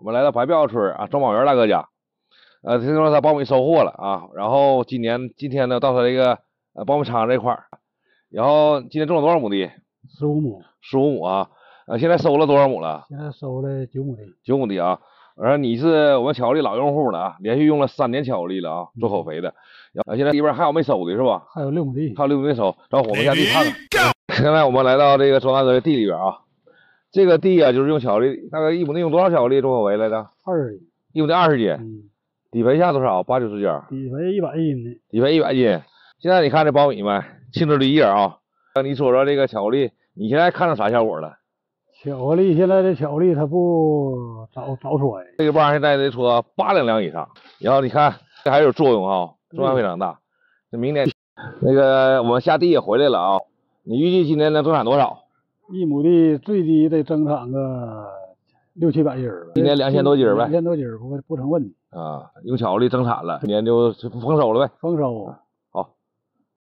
我们来到白庙村啊，周宝元大哥家，听说他苞米收获了啊，然后今天呢到他这个苞米厂这块儿，然后今天种了多少亩地 ？15亩。 15亩啊，现在收了多少亩了？ 现在收了9亩地。 9亩地啊，然后你是我们巧克力老用户了啊，连续用了3年巧克力了啊，做口肥的，现在里边还有没收的是吧？ 还有6亩地， 还有6亩没收，找我们家地看看。现在我们来到这个周大哥的地里边啊。这个地啊，就是用巧克力，大概1亩地用多少巧克力种口肥来着 ？20斤 ，1亩地20斤。底肥下多少？8、90斤。 底肥100斤的。 底肥100斤。现在你看这苞米们青枝绿叶啊，你说说这个巧克力，你现在看到啥效果了？ 巧克力现在的巧克力它不早衰， 这个棒现在得说8两以上，然后你看这还有作用啊，作用非常大。这明年那个我们下地也回来了啊，你预计今年能增产多少 ？1亩地最低得增产个6、700斤吧。 今年2000多斤呗。 2000多斤不成问题啊，用巧克力增产了，今年就丰收了呗。 丰收。